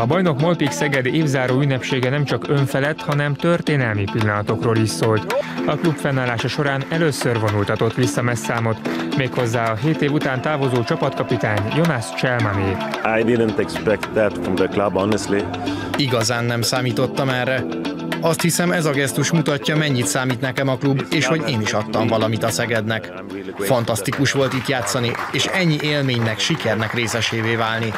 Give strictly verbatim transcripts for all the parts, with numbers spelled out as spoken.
A bajnok Molpik Szeged évzáró ünnepsége nem csak önfelett, hanem történelmi pillanatokról is szólt. A klub fennállása során először vonultatott vissza messzámot, méghozzá a hét év után távozó csapatkapitány Jonas Cselmané. I didn't expect that from the club, honestly. Igazán nem számítottam erre. Azt hiszem, ez a gesztus mutatja, mennyit számít nekem a klub, és hogy én is adtam valamit a Szegednek. Fantasztikus volt itt játszani, és ennyi élménynek, sikernek részesévé válni.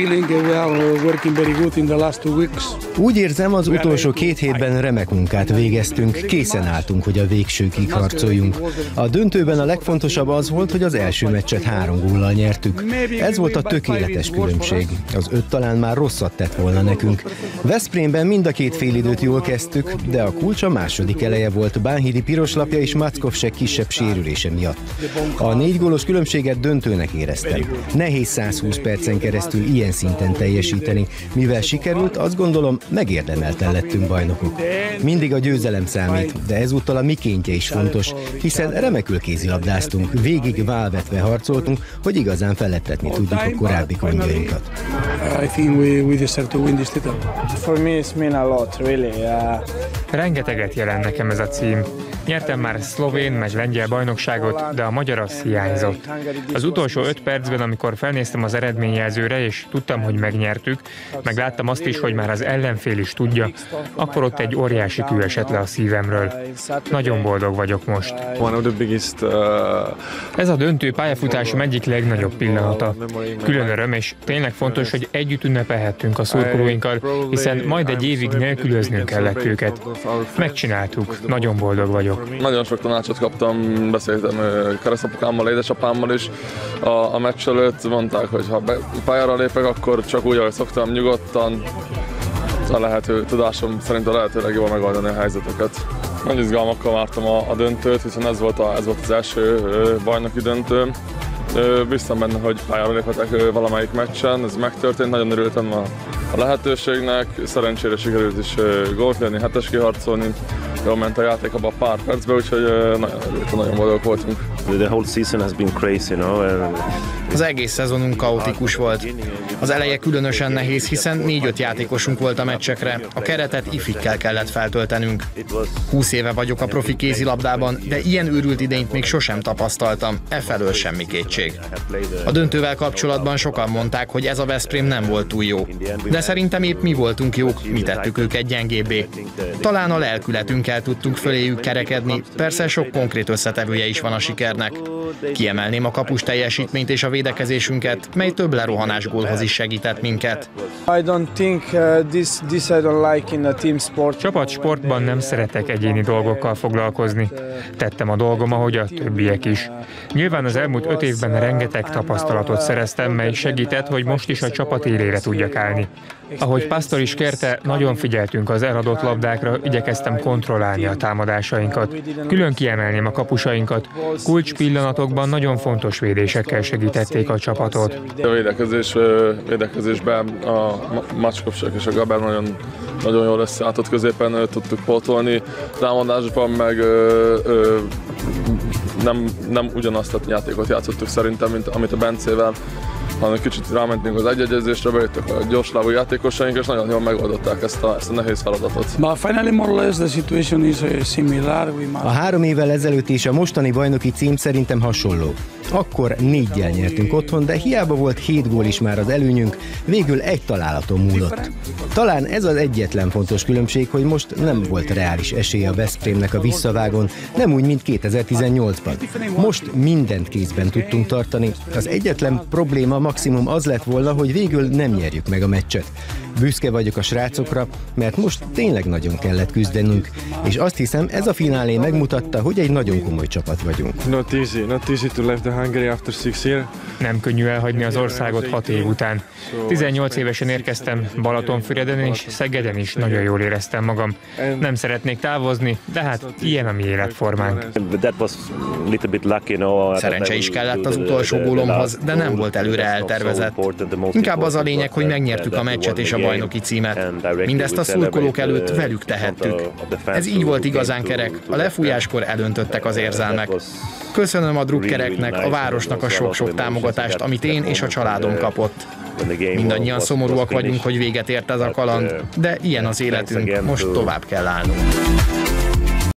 Úgy érzem, az utolsó két hétben remek munkát végeztünk, készen álltunk, hogy a végsőkig harcoljunk. A döntőben a legfontosabb az volt, hogy az első meccset három góllal nyertük. Ez volt a tökéletes különbség. Az öt talán már rosszat tett volna nekünk. Veszprémben mind a két félidőt jól kezdtük, de a kulcs a második eleje volt Bánhidi piroslapja és Mackovsek kisebb sérülése miatt. A négy gólos különbséget döntőnek éreztem. Nehéz százhúsz percen keresztül ilyen szinten teljesíteni. Mivel sikerült, azt gondolom, megérdemelten lettünk bajnokok. Mindig a győzelem számít, de ezúttal a mikéntje is fontos, hiszen remekül kézilabdáztunk, végig válvetve harcoltunk, hogy igazán felettetni tudjuk a korábbi gondjainkat. Rengeteget jelent nekem ez a cím. Nyertem már szlovén, meg lengyel bajnokságot, de a magyar az hiányzott. Az utolsó öt percben, amikor felnéztem az eredményjelzőre, és tudtam, hogy megnyertük, meg láttam azt is, hogy már az ellenfél is tudja, akkor ott egy óriási kő esett le a szívemről. Nagyon boldog vagyok most. Ez a döntő pályafutásom egyik legnagyobb pillanata. Külön öröm, és tényleg fontos, hogy együtt ünnepelhettünk a szurkolóinkkal, hiszen majd egy évig nélkülöznünk kellett őket. Megcsináltuk, nagyon boldog vagyok. Nagyon sok tanácsot kaptam, beszéltem keresztapukámmal, édesapámmal is. A, a meccs előtt mondták, hogy ha be, pályára lépek, akkor csak úgy, ahogy szoktam, nyugodtan, a lehető, tudásom szerint a lehető legjobban megoldani a helyzeteket. Nagy izgalmakkal vártam a, a döntőt, hiszen ez volt, a, ez volt az első bajnoki döntő. Biztos benne, hogy pályára léphetek valamelyik meccsen, ez megtörtént, nagyon örültem a, a lehetőségnek, szerencsére sikerült is gólt lőni, hetes kiharcolni, jól ment a játék abban a pár percben, úgyhogy nagyon örültem, nagyon boldogok voltunk. The whole season has been crazy, you know. Az egész szezonunk kaotikus volt. Az eleje különösen nehéz, hiszen négy-öt játékosunk volt a meccsekre. A keretet ifikkel kellett feltöltenünk. húsz éve vagyok a profi kézilabdában, de ilyen őrült idényt még sosem tapasztaltam. Efelől semmi kétség. A döntővel kapcsolatban sokan mondták, hogy ez a Veszprém nem volt túl jó. De szerintem épp mi voltunk jók, mi tettük őket gyengébbé. Talán a lelkületünkkel tudtunk föléjük kerekedni, persze sok konkrét összetevője is van a sikernek. Kiemelném a kapus teljesítményt és a védekezésünket, mely több lerohanás gólhoz is segített minket. Csapatsportban nem szeretek egyéni dolgokkal foglalkozni. Tettem a dolgom, ahogy a többiek is. Nyilván az elmúlt öt évben rengeteg tapasztalatot szereztem, mely segített, hogy most is a csapat élére tudjak állni. Ahogy Pásztor is kérte, nagyon figyeltünk az eladott labdákra, igyekeztem kontrollálni a támadásainkat. Külön kiemelném a kapusainkat. Kulcs pillanatokban nagyon fontos védésekkel segítették a csapatot. A védekezés, védekezésben a Mackovsek és a Gaber nagyon, nagyon jól összeálltott, középen tudtuk pótolni. Támadásban meg ö, ö, nem, nem ugyanazt a játékot játszottuk szerintem, mint amit a Bencével, hanem kicsit rámentünk az egyegyezésre, bejöttek a gyorslábú játékosaink, és nagyon jól megoldották ezt a, ezt a nehéz feladatot. A három évvel ezelőtt és a mostani bajnoki cím szerintem hasonló. Akkor négyel nyertünk otthon, de hiába volt hét gól is már az előnyünk, végül egy találaton múlott. Talán ez az egyetlen fontos különbség, hogy most nem volt reális esélye a Veszprémnek a visszavágon, nem úgy, mint kétezer-tizennyolcban. Most mindent kézben tudtunk tartani. Az egyetlen probléma maximum az lett volna, hogy végül nem nyerjük meg a meccset. Büszke vagyok a srácokra, mert most tényleg nagyon kellett küzdenünk, és azt hiszem, ez a finálé megmutatta, hogy egy nagyon komoly csapat vagyunk. Not easy, not easy to leave the Hungary after six years. Nem könnyű elhagyni az országot hat év után. tizennyolc évesen érkeztem Balatonfüreden, és Szegeden is nagyon jól éreztem magam. Nem szeretnék távozni, de hát ilyen a mi életformánk. Szerencse is kellett az utolsó gólomhoz, de nem volt előre eltervezett. Inkább az a lényeg, hogy megnyertük a meccset és a bajnoki címet. Mindezt a szurkolók előtt velük tehettük. Ez így volt igazán kerek, a lefújáskor elöntöttek az érzelmek. Köszönöm a drukkereknek, a városnak a sok-sok támogatást, amit én és a családom kapott. Mindannyian szomorúak vagyunk, hogy véget ért ez a kaland, de ilyen az életünk, most tovább kell állnunk.